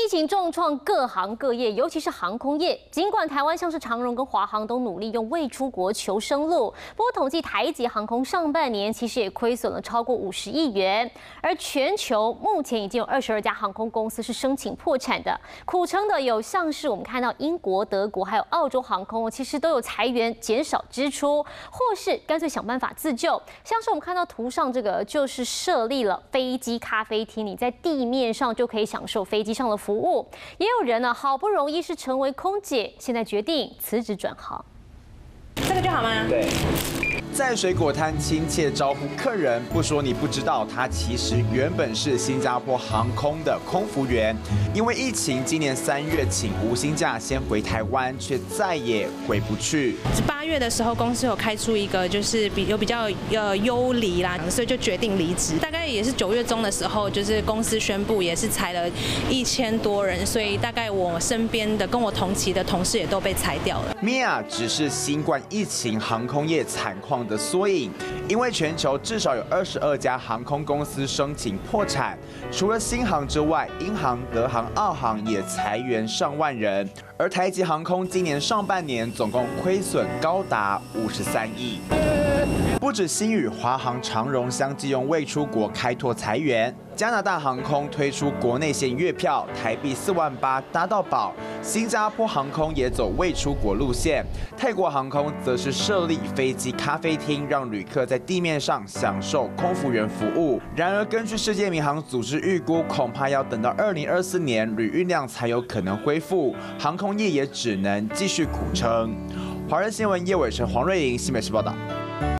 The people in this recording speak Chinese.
情重创各行各业，尤其是航空业。尽管台湾像是长荣跟华航都努力用未出国求生路，不过统计台籍航空上半年其实也亏损了超过50亿元。而全球目前已经有22家航空公司是申请破产的，苦撑的有像是我们看到英国、德国还有澳洲航空，其实都有裁员、减少支出，或是干脆想办法自救。像是我们看到图上这个，就是设立了飞机咖啡厅，你在地面上就可以享受飞机上的服务。也有人呢，好不容易是成为空姐，现在决定辞职转行。 这个就好吗？ 对。在水果摊亲切招呼客人，不说你不知道，他其实原本是新加坡航空的空服员。因为疫情，今年3月请无薪假先回台湾，却再也回不去。 8月的时候，公司有开出一个就是比较优离啦，所以就决定离职。大概也是9月中的时候，就是公司宣布也是裁了1000多人，所以大概我身边的跟我同期的同事也都被裁掉了。 Mia 只是新冠疫情航空业惨况的缩影，因为全球至少有22家航空公司申请破产，除了新航之外，英航、德航、澳航也裁员上万人。而台籍航空今年上半年总共亏损高达53亿。不止星宇、华航、长荣相继用未出国开拓裁员，加拿大航空推出国内线月票，台币48000搭到饱。新加坡航空也走未出国路线，泰国航空则是设立飞机咖啡厅，让旅客在地面上享受空服员服务。然而，根据世界民航组织预估，恐怕要等到2024年旅运量才有可能恢复，航空业也只能继续苦撑。华人新闻叶伟成、黄瑞莹，新北市报道。